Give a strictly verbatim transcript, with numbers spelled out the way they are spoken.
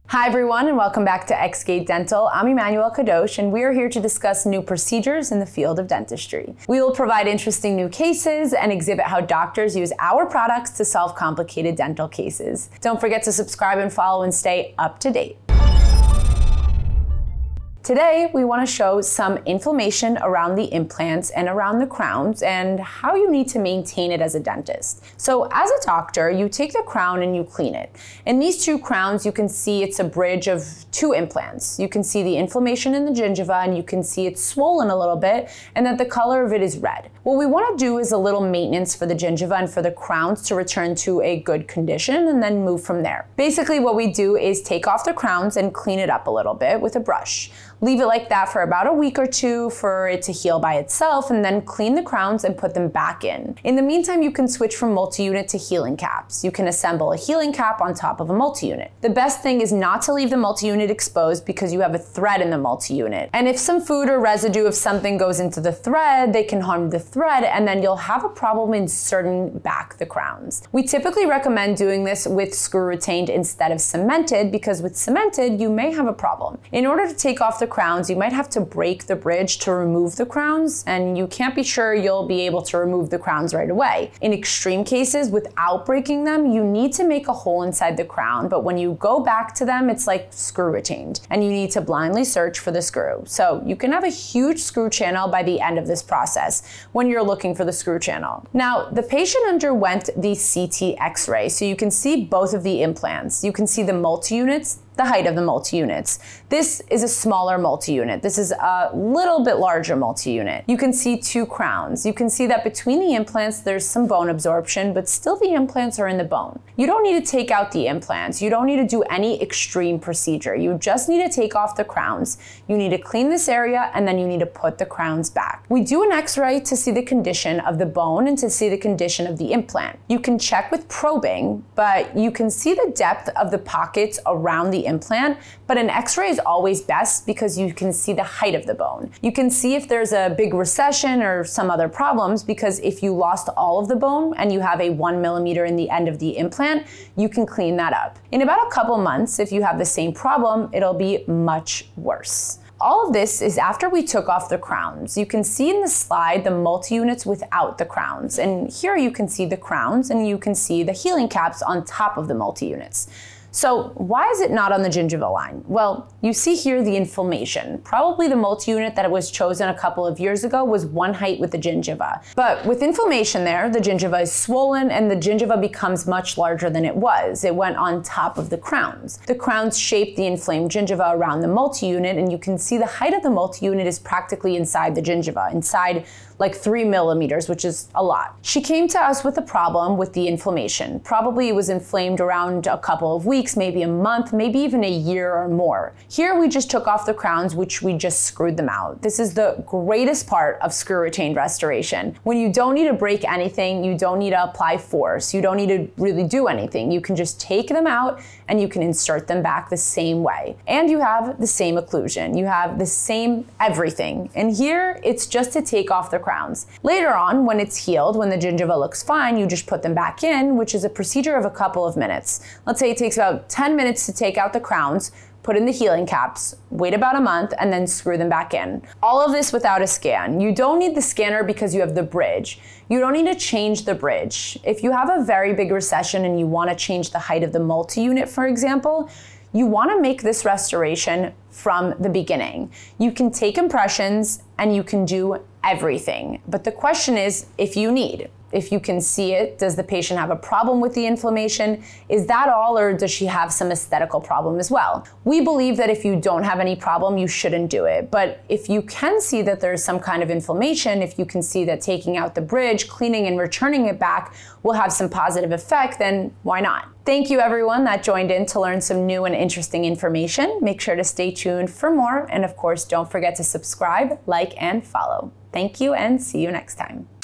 Hi everyone, and welcome back to XGate Dental. I'm Emmanuel Kadosh, and we are here to discuss new procedures in the field of dentistry. We will provide interesting new cases and exhibit how doctors use our products to solve complicated dental cases. Don't forget to subscribe and follow and stay up to date. Today, we want to show some inflammation around the implants and around the crowns and how you need to maintain it as a dentist. So as a doctor, you take the crown and you clean it. In these two crowns, you can see it's a bridge of two implants. You can see the inflammation in the gingiva and you can see it's swollen a little bit and that the color of it is red. What we want to do is a little maintenance for the gingiva and for the crowns to return to a good condition and then move from there. Basically, what we do is take off the crowns and clean it up a little bit with a brush. Leave it like that for about a week or two for it to heal by itself, and then clean the crowns and put them back in. In the meantime, you can switch from multi-unit to healing caps. You can assemble a healing cap on top of a multi-unit. The best thing is not to leave the multi-unit exposed because you have a thread in the multi-unit. And if some food or residue of something goes into the thread, they can harm the thread, and then you'll have a problem inserting back the crowns. We typically recommend doing this with screw retained instead of cemented, because with cemented, you may have a problem. In order to take off the crowns, you might have to break the bridge to remove the crowns, and you can't be sure you'll be able to remove the crowns right away. In extreme cases, without breaking them, you need to make a hole inside the crown, but when you go back to them, it's like screw retained, and you need to blindly search for the screw. So you can have a huge screw channel by the end of this process when you're looking for the screw channel. Now, the patient underwent the C T X-ray, so you can see both of the implants. You can see the multi-units, the height of the multi-units. This is a smaller multi-unit. This is a little bit larger multi-unit. You can see two crowns. You can see that between the implants, there's some bone absorption, but still the implants are in the bone. You don't need to take out the implants. You don't need to do any extreme procedure. You just need to take off the crowns. You need to clean this area, and then you need to put the crowns back. We do an X-ray to see the condition of the bone and to see the condition of the implant. You can check with probing, but you can see the depth of the pockets around the implant, but an X-ray is always best because you can see the height of the bone. You can see if there's a big recession or some other problems, because if you lost all of the bone and you have a one millimeter in the end of the implant, you can clean that up. In about a couple months, if you have the same problem, it'll be much worse. All of this is after we took off the crowns. You can see in the slide the multi-units without the crowns, and here you can see the crowns and you can see the healing caps on top of the multi-units. So why is it not on the gingiva line? Well, you see here the inflammation. Probably the multi-unit that was chosen a couple of years ago was one height with the gingiva. But with inflammation there, the gingiva is swollen and the gingiva becomes much larger than it was. It went on top of the crowns. The crowns shape the inflamed gingiva around the multi-unit, and you can see the height of the multi-unit is practically inside the gingiva, inside like three millimeters, which is a lot. She came to us with a problem with the inflammation. Probably it was inflamed around a couple of weeks, maybe a month, maybe even a year or more. Here we just took off the crowns, which we just screwed them out. This is the greatest part of screw retained restoration. When you don't need to break anything, you don't need to apply force, you don't need to really do anything. You can just take them out and you can insert them back the same way. And you have the same occlusion. You have the same everything. And here it's just to take off the crowns. Crowns. Later on, when it's healed, when the gingiva looks fine, you just put them back in, which is a procedure of a couple of minutes. Let's say it takes about ten minutes to take out the crowns, put in the healing caps, wait about a month, and then screw them back in. All of this without a scan. You don't need the scanner because you have the bridge. You don't need to change the bridge. If you have a very big recession and you want to change the height of the multi-unit, for example, you want to make this restoration from the beginning. You can take impressions and you can do everything. But the question is, if you need, if you can see it, does the patient have a problem with the inflammation? Is that all, or does she have some aesthetical problem as well? We believe that if you don't have any problem, you shouldn't do it. But if you can see that there's some kind of inflammation, if you can see that taking out the bridge, cleaning and returning it back will have some positive effect, then why not? Thank you everyone that joined in to learn some new and interesting information. Make sure to stay tuned for more. And of course, don't forget to subscribe, like, and follow. Thank you and see you next time.